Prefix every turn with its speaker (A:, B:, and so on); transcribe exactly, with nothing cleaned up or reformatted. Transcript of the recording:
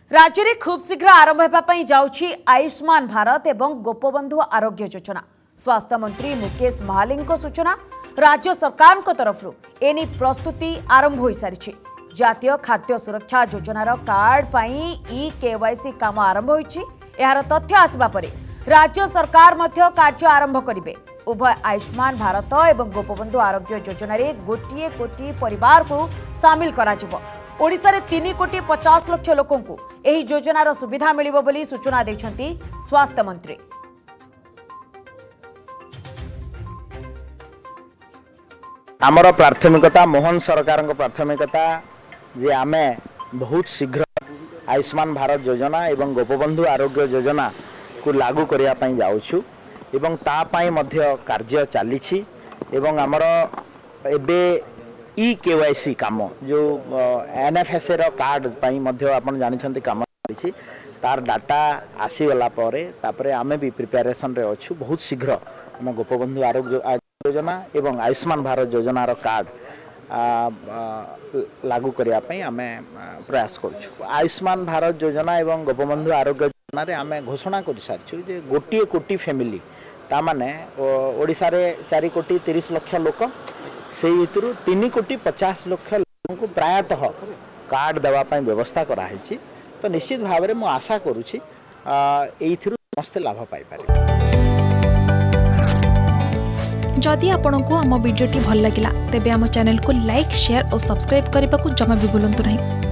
A: राज्य में खूब शीघ्र आरंभ होगापी जाऊँगी आयुष्मान भारत एवं गोपबंधु आरोग्य योजना। स्वास्थ्य मंत्री मुकेश महाली सूचना। राज्य सरकार तरफ एने प्रस्तुति आरंभ हो सारी। जातीय खाद्य सुरक्षा योजनार कार्ड पाई ई केवाईसी काम आरंभ होइछि। एहार तथ्य आसबा परे राज्य सरकार मध्य कार्य आरंभ करिवे। उभय आयुष्मान भारत एवं गोपबंधु आरोग्य योजना रे गोटिए कोटी परिवार को सामिल करा जिवो। ओडिशा रे तीन कोटी पचास लक्ष लोकों को एही योजनार सुविधा मिलिबो बोली सूचना दैछंती स्वास्थ्य मंत्री।
B: आमर प्राथमिकता मोहन सरकार प्राथमिकता जे आमे बहुत शीघ्र आयुष्मान भारत योजना एवं गोपबंधु आरोग्य योजना को लागू करिया पई जाउछु एवं ता पई मध्य कार्य चालिछि एवं आमर एबे ई केवाईसी काम जो एनएफएस रो कार्ड पई मध्य आपण जानि छथि काम चालिछि। तार डाटा आसी गला परे तापरे आमे भी प्रिपरेशन रे अछु। बहुत शीघ्र हम गोपबंधु आरोग्य योजना एवं आयुष्मान भारत योजनार कार्ड आ, आ, लागू करिया पई आमे प्रयास करछु। आयुष्मान भारत योजना एवं गोपबंधु आरोग्य योजना रे आमे घोषणा कर सारछु जे गोटिए कोटी फैमिली ता माने ओडिसा रे चार कोटी तीस लाख लोक से इतरु तीन कोटी पचास लाख लोक को प्रायतः कार्ड देवा पई व्यवस्था करा हिछि। तो निश्चित भाव रे मो आशा करूछि एइथिरु समस्त लाभ पाई पारे।
C: जदि आपंक आम भिडी भल लगा तेब आम चैनल को लाइक शेयर और सब्सक्राइब करने को जमा भी भूलु नहीं।